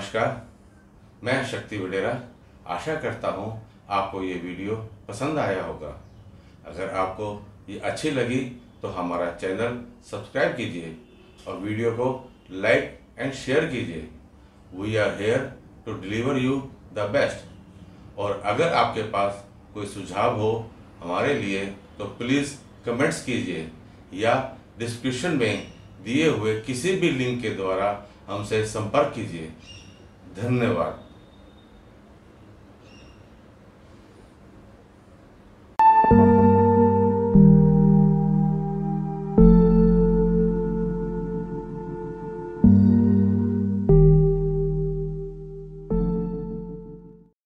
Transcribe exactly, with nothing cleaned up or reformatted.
नमस्कार, मैं शक्ति वडेरा। आशा करता हूँ आपको ये वीडियो पसंद आया होगा। अगर आपको ये अच्छी लगी तो हमारा चैनल सब्सक्राइब कीजिए और वीडियो को लाइक एंड शेयर कीजिए। We are here to deliver you the best. और अगर आपके पास कोई सुझाव हो हमारे लिए तो प्लीज़ कमेंट्स कीजिए या डिस्क्रिप्शन में दिए हुए किसी भी लिंक के द्वारा हमसे संपर्क कीजिए। धन्यवाद।